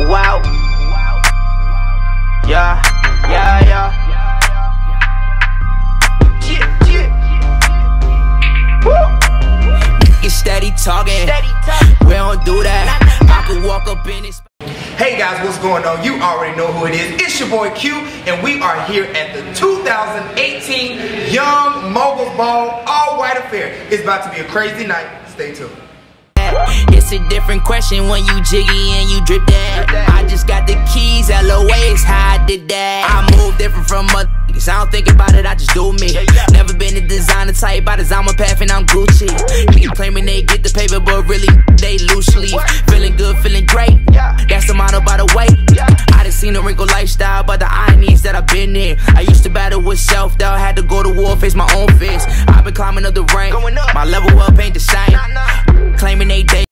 wow. Yeah, yeah, yeah. Woo. Steady talking. We don't do that. I could walk up in this. Hey guys, what's going on? You already know who it is. It's your boy Q, and we are here at the 2018 Young Moguls Ball All-White Affair. It's about to be a crazy night. Stay tuned. It's a different question when you jiggy and you drip that. I just got the keys, LOA is how I did that. I move different from other niggas, I don't think about it, I just do me. Never been a designer type, I design my path and I'm Gucci. Niggas claiming they get the paper, but really they loose leaf. Feeling good, feeling great, that's the motto by the way. I done seen a wrinkle lifestyle, but the ironies that I've been in. I used to battle with self-doubt, had to go to war, face my own fears. I've been climbing up the rank,